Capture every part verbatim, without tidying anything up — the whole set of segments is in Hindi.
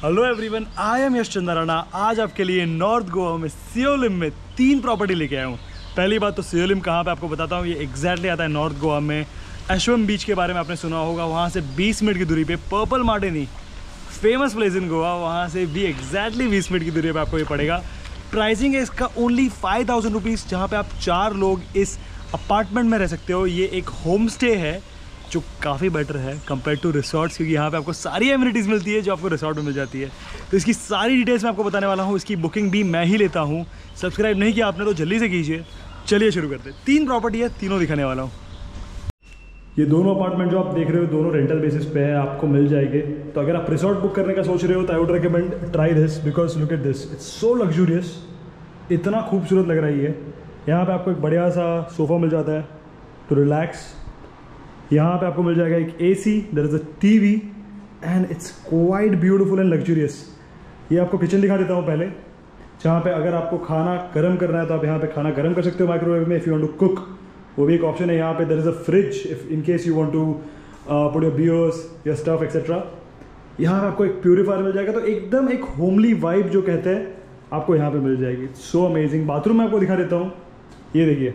Hello everyone, I am Yash Chandrana. आज आपके लिए नॉर्थ गोवा में सियोलिम में तीन प्रॉपर्टी लेके आया हूँ। पहली बात तो सियोलिम कहाँ पे आपको बताता हूँ। ये एग्जैक्टली आता है नॉर्थ गोवा में। एशवम बीच के बारे में आपने सुना होगा, वहाँ से बीस मिनट की दूरी पे purple martini famous place in Goa, वहाँ से भी एग्जैक्टली बीस मिनट की दूरी पर आपको ये पड़ेगा। प्राइसिंग है इसका ओनली फाइव थाउजेंड रुपीज़, जहाँ पर आप चार लोग इस अपार्टमेंट में रह सकते हो। ये एक होम स्टे है जो काफ़ी बेटर है कंपेयर टू रिसॉर्ट्स, क्योंकि यहाँ पे आपको सारी एमिनिटीज़ मिलती है जो आपको रिसॉर्ट में मिल जाती है। तो इसकी सारी डिटेल्स मैं आपको बताने वाला हूँ। इसकी बुकिंग भी मैं ही लेता हूँ। सब्सक्राइब नहीं किया आपने तो जल्दी से कीजिए। चलिए शुरू करते हैं। तीन प्रॉपर्टी है, तीनों दिखाने वाला हूँ। ये दोनों अपार्टमेंट जो आप देख रहे हो दोनों रेंटल बेसिस पे है, आपको मिल जाएंगे। तो अगर आप रिसॉर्ट बुक करने का सोच रहे हो तो I would recommend try this, because look at this, it's so luxurious. इतना खूबसूरत लग रही है। यहाँ पे आपको एक बढ़िया सा सोफ़ा मिल जाता है टू रिलैक्स। यहाँ पे आपको मिल जाएगा एक AC, there is a TV and it's quite beautiful and luxurious. ये आपको किचन दिखा देता हूँ पहले, जहाँ पे अगर आपको खाना गर्म करना है तो आप यहाँ पे खाना गर्म कर सकते हो माइक्रोवेव में। If you want to cook, वो भी एक ऑप्शन है। यहाँ पे there is a fridge if in case you want to put your beers your stuff etcetera. यहाँ पे आपको एक प्यूरीफायर मिल जाएगा। तो एकदम एक होमली वाइब जो कहते हैं आपको यहाँ पे मिल जाएगी। So amazing. बाथरूम में आपको दिखा देता हूँ, ये देखिए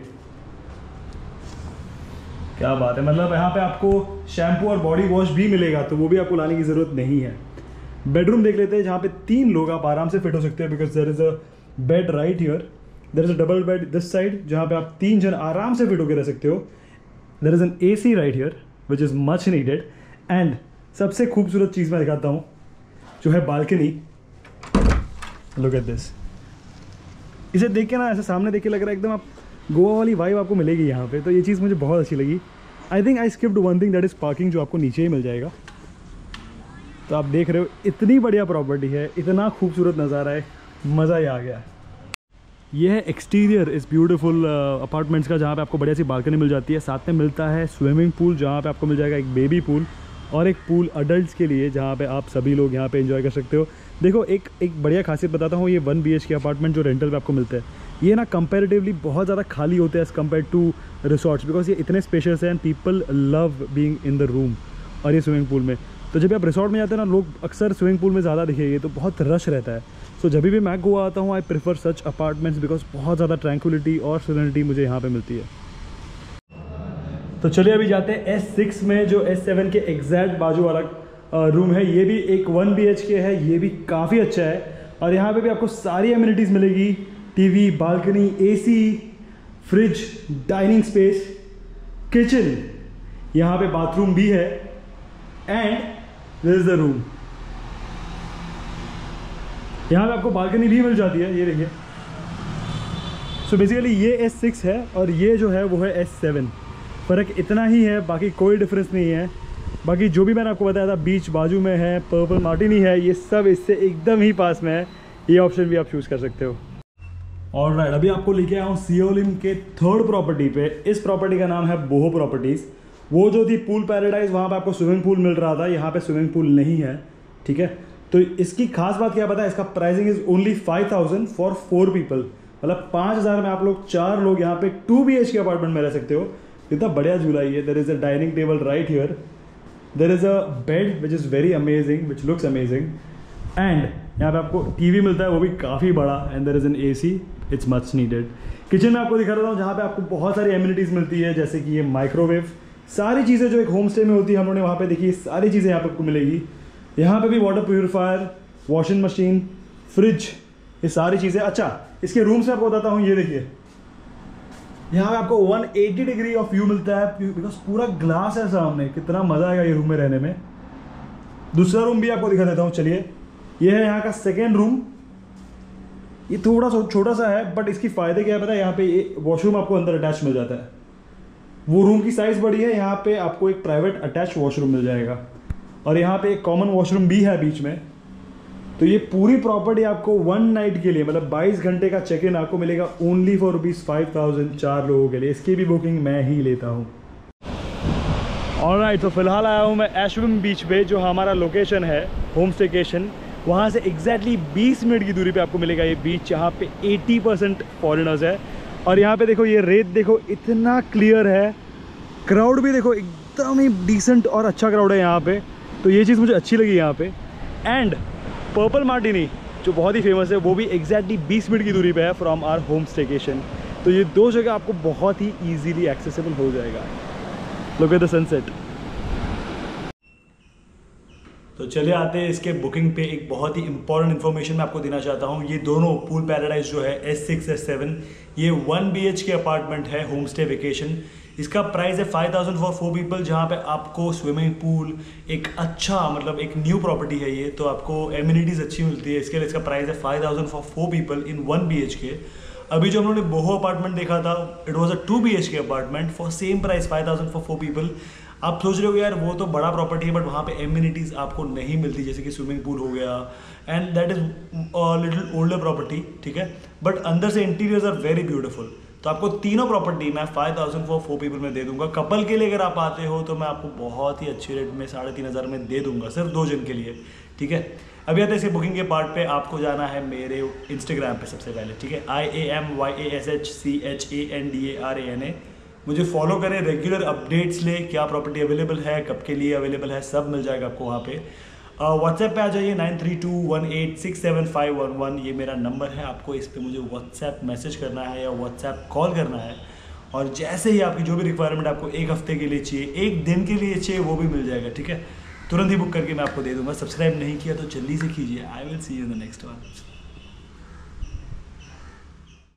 क्या बात है। मतलब यहाँ पे आपको शैम्पू और बॉडी वॉश भी मिलेगा, तो वो भी आपको लाने की ज़रूरत नहीं है। बेडरूम देख लेते हैं, जहाँ पे तीन लोग आप आराम से फिट हो सकते हैं, because there is a bed right here, there is a double bed this side, जहाँ पे आप तीन जन आराम से फिट होकर रह सकते हो। There is an A C right here which is much needed. And सबसे खूबसूरत चीज़ मैं दिखाता हूँ जो है बालकनी। Look at this. इसे देख के ना ऐसे सामने देख के लग रहा है एकदम आप गोवा वाली वाइब आपको मिलेगी यहाँ पे। तो ये चीज़ मुझे बहुत अच्छी लगी। I think I skipped one thing, that is parking, जो आपको नीचे ही मिल जाएगा। तो आप देख रहे हो इतनी बढ़िया प्रॉपर्टी है, इतना खूबसूरत नज़ारा है, मज़ा ही आ गया। ये है एक्सटीरियर इस ब्यूटीफुल अपार्टमेंट्स का, जहाँ पे आपको बढ़िया सी बालकनी मिल जाती है। साथ में मिलता है स्विमिंग पूल, जहाँ पे आपको मिल जाएगा एक बेबी पूल और एक पूल अडल्ट्स के लिए, जहाँ पे आप सभी लोग यहाँ पे एंजॉय कर सकते हो। देखो एक एक बढ़िया खासियत बताता हूँ। ये one B H K apartment जो रेंटल पे आपको मिलते हैं, ये ना कंपैरेटिवली बहुत ज़्यादा खाली होते हैं as compare to resorts, because ये इतने स्पेशियस हैं and people love being in the room. और ये स्विमिंग पूल में, तो जब आप रिसॉर्ट में जाते हैं ना, लोग अक्सर स्विमिंग पूल में ज़्यादा दिखेंगे, तो बहुत रश रहता है। सो so, जब भी मैं गोवा आता हूँ I prefer such apartments, because बहुत ज़्यादा ट्रैंक्विलिटी और सेरेनिटी मुझे यहाँ पर मिलती है। तो चलिए अभी जाते हैं एस सिक्स में, जो एस सेवन के एग्जैक्ट बाजू वाला रूम है। ये भी एक वन बी एच के है, ये भी काफ़ी अच्छा है। और यहाँ पे भी आपको सारी एमिनिटीज़ मिलेगी, TV, balcony, AC, fridge, dining space, kitchen, यहाँ पे बाथरूम भी है and this is the room. यहाँ पे आपको बालकनी भी मिल जाती है, ये देखिए। सो बेसिकली ये एस सिक्स है और ये जो है वो है एस सेवन। फ़र्क इतना ही है, बाकी कोई डिफरेंस नहीं है। बाकी जो भी मैंने आपको बताया था, बीच बाजू में है, पर्पल मार्टिनी है, ये सब इससे एकदम ही पास में है। ये ऑप्शन भी आप चूज़ कर सकते हो। ऑलराइट, अभी आपको लेके आया हूँ सियोलिम के थर्ड प्रॉपर्टी पे। इस प्रॉपर्टी का नाम है बोहो प्रॉपर्टीज़। वो जो थी पूल पैराडाइज, वहाँ पे आपको स्विमिंग पूल मिल रहा था, यहाँ पे स्विमिंग पूल नहीं है, ठीक है। तो इसकी खास बात क्या पता है, इसका pricing is only five thousand for four people. मतलब पाँच हज़ार में आप लोग चार लोग यहाँ पे two B H K apartment में रह सकते हो। इतना बढ़िया झूला है। There is a dining table right here, there is a bed which is very amazing, which looks amazing. And यहाँ पे आपको टीवी मिलता है, वो भी काफ़ी बड़ा, and there is an AC, it's much needed. Kitchen में आपको दिखा रहा हूँ, जहाँ पे आपको बहुत सारी एमिनिटीज़ मिलती है, जैसे कि ये माइक्रोवेव, सारी चीज़ें जो एक होम स्टे में होती है, हम लोगों ने वहाँ पे देखी, सारी चीज़ें यहाँ पे आपको मिलेगी। यहाँ पे भी water purifier, washing machine, fridge, ये सारी चीज़ें। अच्छा, इसके रूम से आपको बताता हूँ, ये देखिए यहाँ पे आपको one eighty degree of view मिलता है, बिकॉज पूरा ग्लास है सामने। कितना मज़ा आएगा ये रूम में रहने में। दूसरा रूम भी आपको दिखा देता हूँ, चलिए। ये है यहाँ का सेकेंड रूम। ये थोड़ा सा छोटा सा है, बट इसकी फ़ायदे क्या है पता है, यहाँ पे ये वॉशरूम आपको अंदर अटैच मिल जाता है। वो रूम की साइज़ बड़ी है, यहाँ पे आपको एक प्राइवेट अटैच वॉशरूम मिल जाएगा और यहाँ पे एक कॉमन वॉशरूम भी है बीच में। तो ये पूरी प्रॉपर्टी आपको वन नाइट के लिए, मतलब बाईस घंटे का चेक इन आपको मिलेगा only for rupees five thousand चार लोगों के लिए। इसकी भी बुकिंग मैं ही लेता हूँ। ऑलराइट, तो फिलहाल आया हूँ मैं एशविम बीच पे, जो हमारा लोकेशन है होम स्टेकेशन। वहाँ से एग्जैक्टली बीस मिनट की दूरी पे आपको मिलेगा ये बीच, जहाँ पे अस्सी परसेंट फॉरेनर्स है। और यहाँ पे देखो ये रेत देखो इतना क्लियर है। क्राउड भी देखो एकदम ही डिसेंट और अच्छा क्राउड है यहाँ पे। तो ये चीज़ मुझे अच्छी लगी यहाँ पे। एंड पर्पल मार्टिनी जो बहुत ही फेमस है वो भी एग्जैक्टली बीस मिनट की दूरी पे है फ्रॉम आवर होम स्टेकेशन। तो ये दो जगह आपको बहुत ही ईजीली एक्सेसिबल हो जाएगा। Look at the sunset. तो चलिए आते हैं इसके बुकिंग पे। एक बहुत ही इंपॉर्टेंट इन्फॉर्मेशन मैं आपको देना चाहता हूँ। ये दोनों पूल पैराडाइज जो है एस सिक्स एस सेवन, ये one B H K apartment है, होम स्टे वेकेशन। इसका प्राइस है five thousand for four people, जहाँ पे आपको स्विमिंग पूल, एक अच्छा मतलब एक न्यू प्रॉपर्टी है ये, तो आपको एमिनिटीज़ अच्छी मिलती है। इसके लिए इसका प्राइस है five thousand for four people in one B H K. अभी जो हम लोगों ने बोहो अपार्टमेंट देखा था, it was a two B H K apartment for same price five thousand for four people. आप सोच रहे हो यार वो तो बड़ा प्रॉपर्टी है बट वहाँ पे एमिनिटीज़ आपको नहीं मिलती, जैसे कि स्विमिंग पूल हो गया, and that is little older property, ठीक है। बट अंदर से इंटीरियर्स आर वेरी ब्यूटीफुल। तो आपको तीनों प्रॉपर्टी मैं five thousand for four people में दे दूंगा। कपल के लिए अगर आप आते हो तो मैं आपको बहुत ही अच्छे रेट में साढ़े तीन हज़ार में दे दूंगा, सिर्फ दो जन के लिए, ठीक है। अभी आते हैं इसके बुकिंग के पार्ट पे। आपको जाना है मेरे इंस्टाग्राम पे सबसे पहले, ठीक है, I A M Y A S H C H A N D R A N A ए। मुझे फॉलो करें, रेगुलर अपडेट्स ले, क्या प्रॉपर्टी अवेलेबल है, कब के लिए अवेलेबल है, सब मिल जाएगा आपको वहाँ पे। व्हाट्सएप पे आ जाइए nine three two one eight six seven five one one, ये मेरा नंबर है। आपको इस पर मुझे व्हाट्सएप मैसेज करना है या व्हाट्सएप कॉल करना है, और जैसे ही आपकी जो भी रिक्वायरमेंट आपको एक हफ्ते के लिए चाहिए, एक दिन के लिए चाहिए, वो भी मिल जाएगा, ठीक है। तुरंत ही बुक करके मैं आपको दे दूंगा। सब्सक्राइब नहीं किया तो जल्दी से कीजिए। I will see you in the next one.